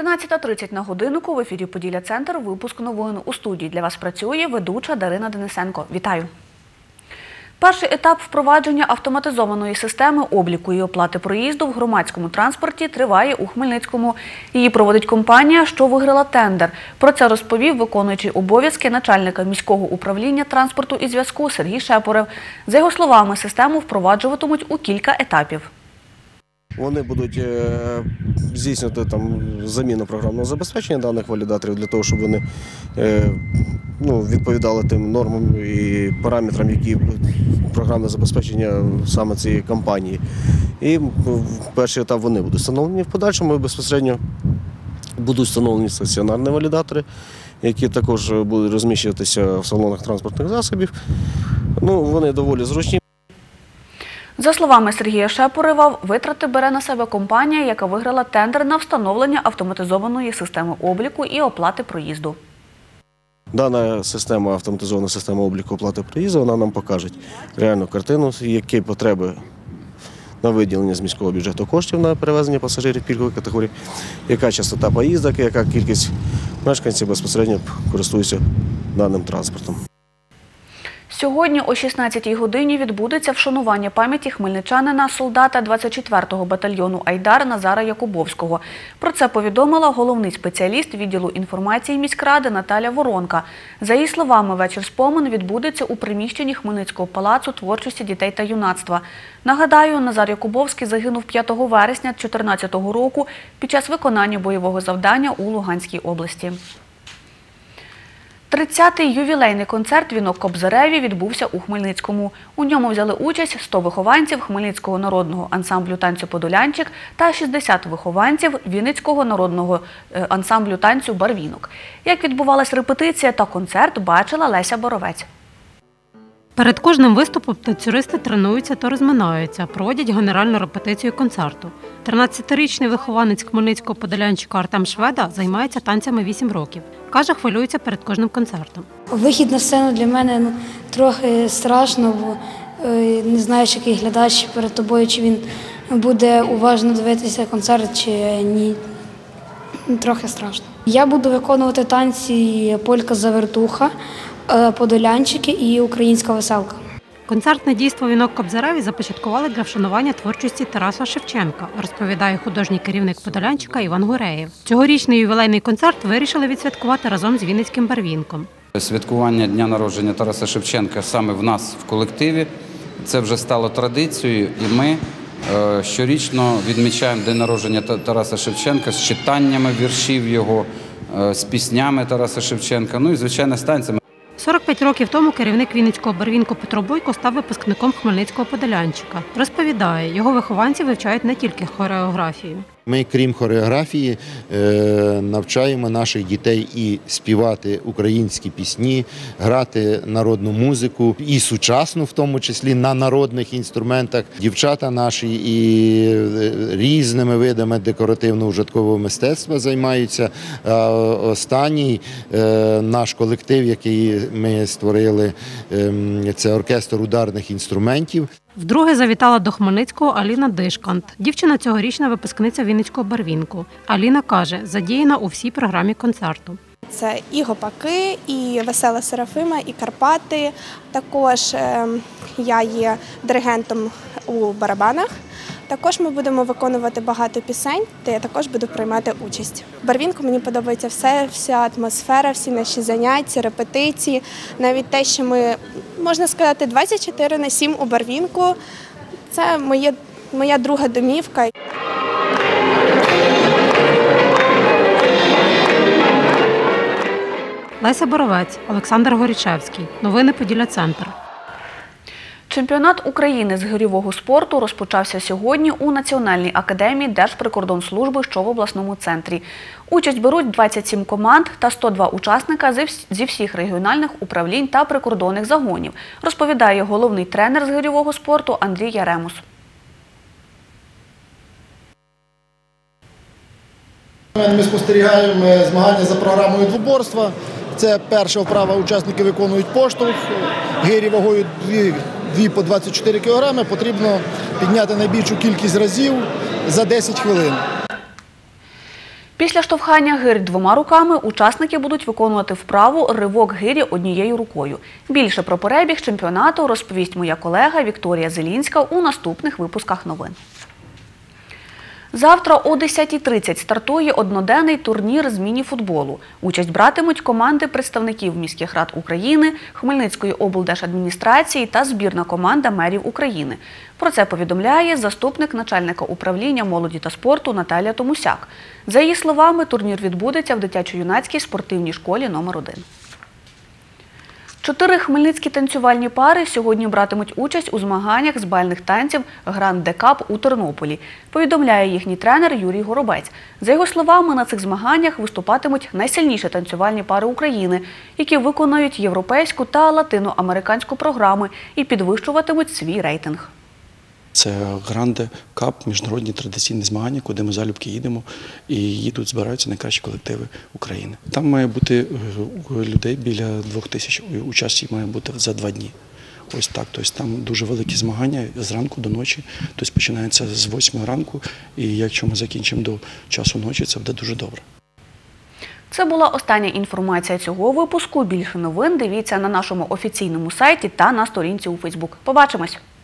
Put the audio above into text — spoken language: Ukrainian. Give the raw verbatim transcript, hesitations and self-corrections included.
тринадцята тридцять на годиннику, в ефірі «Поділля-центр», випуск новин. У студії для вас працює ведуча Дарина Денисенко. Вітаю! Перший етап впровадження автоматизованої системи обліку і оплати проїзду в громадському транспорті триває у Хмельницькому. Її проводить компанія, що виграла тендер. Про це розповів виконуючий обов'язки начальника міського управління транспорту і зв'язку Сергій Шепурев. За його словами, систему впроваджуватимуть у кілька етапів. Вони будуть здійснювати там заміну програмного забезпечення даних валідаторів для того, щоб вони ну, відповідали тим нормам і параметрам, які програмне забезпечення саме цієї компанії. І в перший етап вони будуть встановлені. В подальшому безпосередньо будуть встановлені стаціонарні валідатори, які також будуть розміщуватися в салонах транспортних засобів. Ну, вони доволі зручні. За словами Сергія Шепурева, витрати бере на себе компанія, яка виграла тендер на встановлення автоматизованої системи обліку і оплати проїзду. Дана система, автоматизована система обліку оплати проїзду, вона нам покаже реальну картину, які потреби на виділення з міського бюджету коштів на перевезення пасажирів пільгових категорій, яка частота поїздок, яка кількість мешканців безпосередньо користуються даним транспортом. Сьогодні о шістнадцятій годині відбудеться вшанування пам'яті хмельничанина, солдата двадцять четвертого батальйону «Айдар» Назара Якубовського. Про це повідомила головний спеціаліст відділу інформації міськради Наталя Воронка. За її словами, вечір спомин відбудеться у приміщенні Хмельницького палацу творчості дітей та юнацтва. Нагадаю, Назар Якубовський загинув п'ятого вересня дві тисячі чотирнадцятого року під час виконання бойового завдання у Луганській області. тридцятий ювілейний концерт «Вінок Кобзареві» відбувся у Хмельницькому. У ньому взяли участь сто вихованців Хмельницького народного ансамблю танцю «Подолянчик» та шістдесят вихованців Вінницького народного ансамблю танцю «Барвінок». Як відбувалась репетиція та концерт, бачила Леся Боровець. Перед кожним виступом танцюристи тренуються та розминаються, проводять генеральну репетицію концерту. тринадцятирічний вихованець Хмельницького подолянчика Артем Шведа займається танцями вісім років. Каже, хвилюється перед кожним концертом. Вихід на сцену для мене ну, трохи страшно, бо е, не знаєш, який глядач перед тобою, чи він буде уважно дивитися концерт, чи ні. Трохи страшно. Я буду виконувати танці полька-завертуха, подолянчики і українська веселка. Концертне дійство «Вінок Кобзареві» започаткували для вшанування творчості Тараса Шевченка, розповідає художній керівник Подолянчика Іван Гуреєв. Цьогорічний ювілейний концерт вирішили відсвяткувати разом з Вінницьким Барвінком. Святкування дня народження Тараса Шевченка саме в нас в колективі. Це вже стало традицією, і ми щорічно відмічаємо день народження Тараса Шевченка з читаннями віршів його, з піснями Тараса Шевченка, ну і, звичайно, з танцями. сорок п'ять років тому керівник Вінницького Барвінку Петро Бойко став випускником Хмельницького подолянчика. Розповідає, його вихованці вивчають не тільки хореографію. Ми, крім хореографії, навчаємо наших дітей і співати українські пісні, грати народну музику, і сучасну, в тому числі на народних інструментах. Дівчата наші і різними видами декоративно-ужиткового мистецтва займаються. Останній наш колектив, який ми створили, це оркестр ударних інструментів. Вдруге завітала до Хмельницького Аліна Дишкант. Дівчина цьогорічна випускниця Вінницького Барвінку. Аліна каже, задіяна у всій програмі концерту. Це і гопаки, і весела Серафима, і Карпати. Також я є диригентом у барабанах. Також ми будемо виконувати багато пісень, де я також буду приймати участь. В Барвінку мені подобається все, вся атмосфера, всі наші заняття, репетиції. Навіть те, що ми, можна сказати, двадцять чотири на сім у Барвінку. Це моє, моя друга домівка. Леся Боровець, Олександр Горічевський. Новини «Поділля-центр». Чемпіонат України з гирьового спорту розпочався сьогодні у Національній академії Держприкордонслужби, що в обласному центрі. Участь беруть двадцять сім команд та сто два учасника зі всіх регіональних управлінь та прикордонних загонів, розповідає головний тренер з гирьового спорту Андрій Яремус. Ми спостерігаємо змагання за програмою двоборства. Це перша вправа, учасники виконують поштовх, гирі вагою дві по двадцять чотири кілограми, потрібно підняти найбільшу кількість разів за десять хвилин. Після штовхання гирь двома руками учасники будуть виконувати вправу ривок гирі однією рукою. Більше про перебіг чемпіонату розповість моя колега Вікторія Зелінська у наступних випусках новин. Завтра о десятій тридцять стартує одноденний турнір з міні-футболу. Участь братимуть команди представників міських рад України, Хмельницької облдержадміністрації та збірна команда мерів України. Про це повідомляє заступник начальника управління молоді та спорту Наталія Томусяк. За її словами, турнір відбудеться в дитячо-юнацькій спортивній школі номер один. Чотири хмельницькі танцювальні пари сьогодні братимуть участь у змаганнях з бальних танців «Гранд Де Кап» у Тернополі, повідомляє їхній тренер Юрій Горобець. За його словами, на цих змаганнях виступатимуть найсильніші танцювальні пари України, які виконують європейську та латиноамериканську програми і підвищуватимуть свій рейтинг. Це Гранде Кап, міжнародні традиційні змагання, куди ми залюбки їдемо і їдуть, збираються найкращі колективи України. Там має бути людей біля двох тисяч, участі має бути за два дні. Ось так, тобто там дуже великі змагання з ранку до ночі, тобто починається з восьмої ранку, і якщо ми закінчимо до часу ночі, це буде дуже добре. Це була остання інформація цього випуску. Більше новин дивіться на нашому офіційному сайті та на сторінці у Фейсбук. Побачимось!